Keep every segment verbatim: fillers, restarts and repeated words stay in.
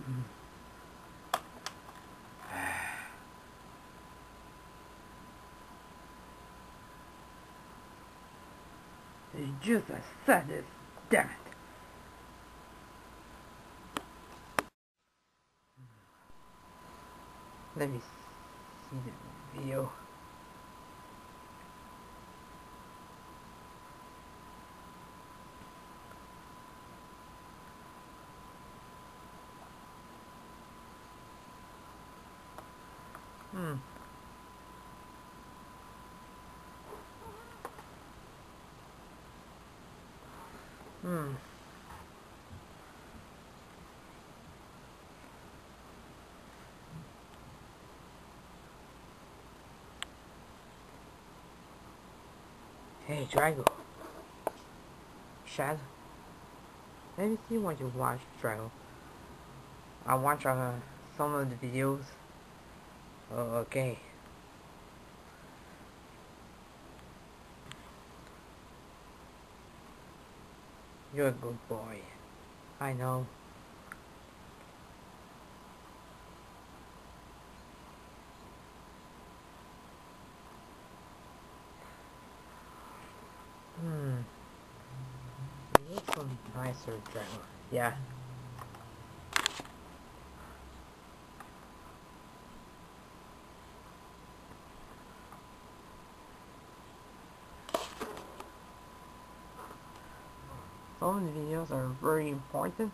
It's just as sad as that. Let me see the video. Hmm. Hmm. Hey, Drago. Shadow. Let me see what you watch, Drago. I watch uh, some of the videos. Oh, okay. You're a good boy. I know. Hmm. You look so nicer, Drago. Yeah. Some of the videos are very important.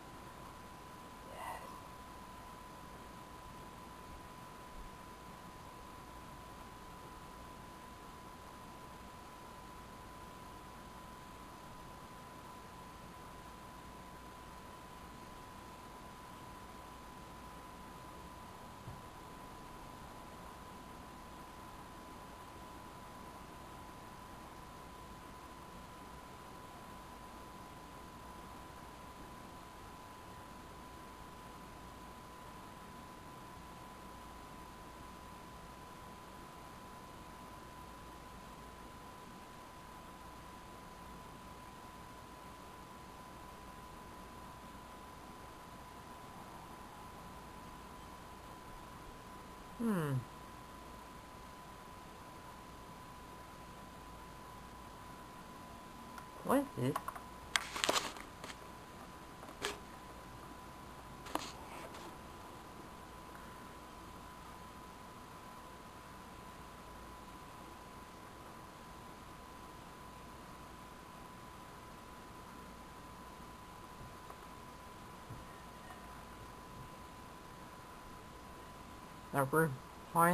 Hmm. What is it? A bird point?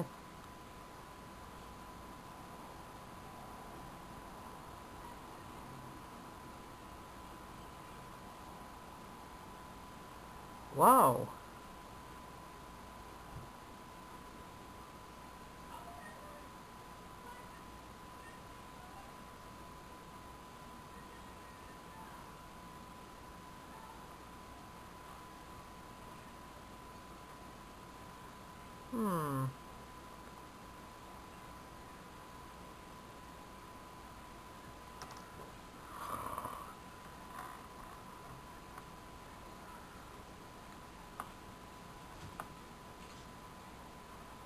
Wow. Hmm.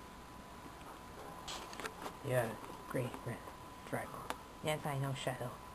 Yeah, great friend, Drago. Yes, I know, Shadow.